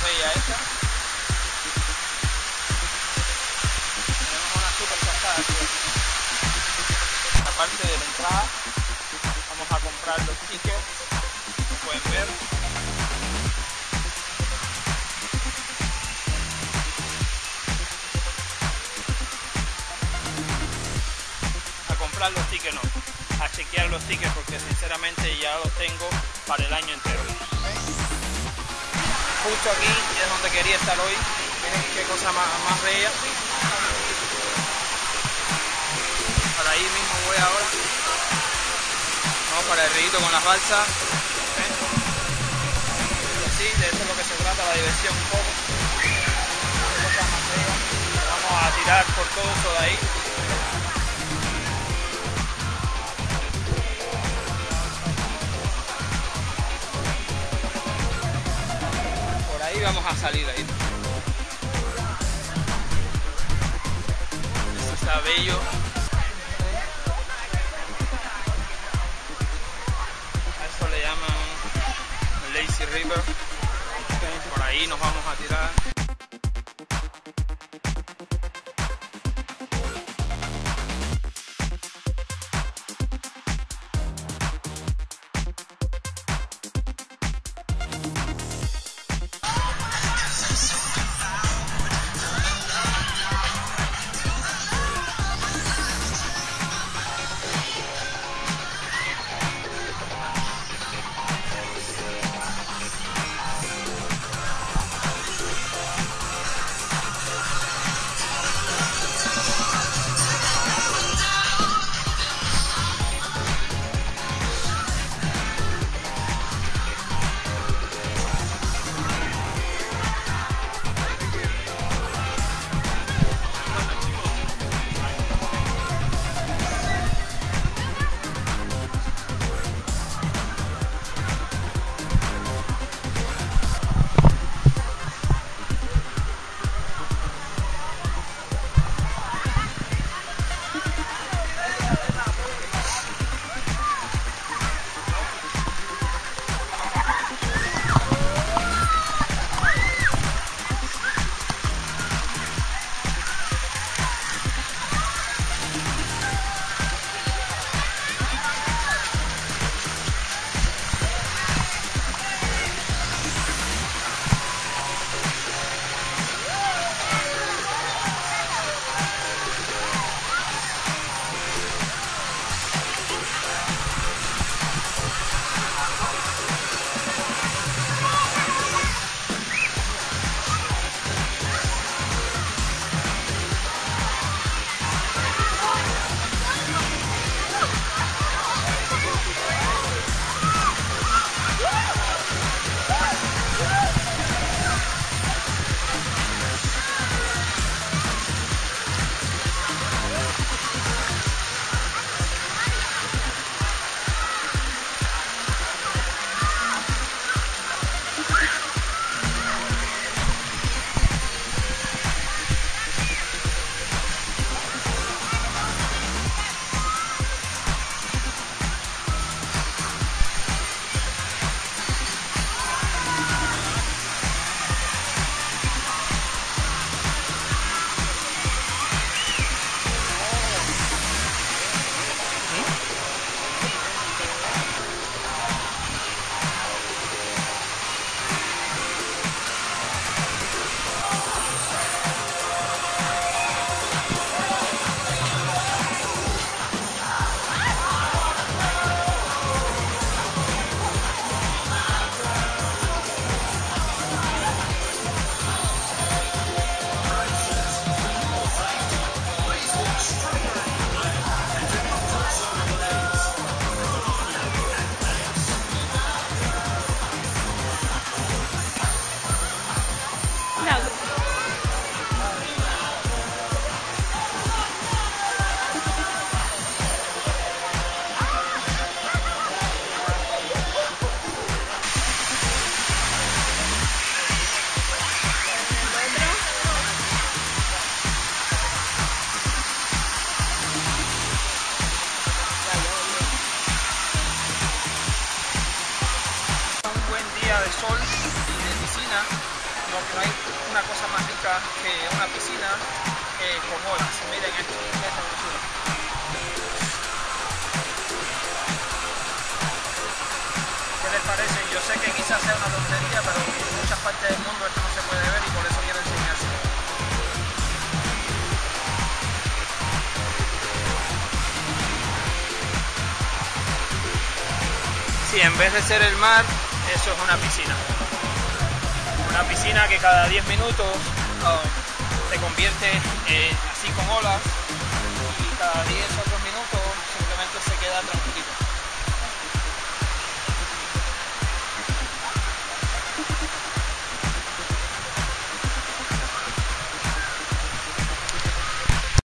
bella esta. Tenemos una super cascada aquí. La parte de la entrada. Vamos a comprar los tickets, como pueden ver. A comprar los tickets no, a chequear los tickets porque sinceramente ya los tengo para el año entero. Justo aquí es donde quería estar hoy. Miren qué cosa más bella. Para ahí mismo voy ahora. Vamos para el río con las balsas. Y así, de eso es lo que se trata, la diversión un poco. Qué cosa más bella. Vamos a tirar por todo eso de ahí. Y vamos a salir ahí. Esto está bello. A eso le llaman Lazy River. Por ahí nos vamos a tirar. no hay una cosa más rica que una piscina con olas. Miren esto, esta hermosura. ¿Qué les parece? Yo sé que quizás sea una tontería, pero en muchas partes del mundo esto no se puede ver y por eso quiero enseñarse. Sí, en vez de ser el mar, eso es una piscina. Una piscina que cada 10 minutos se convierte así con olas y cada 10 o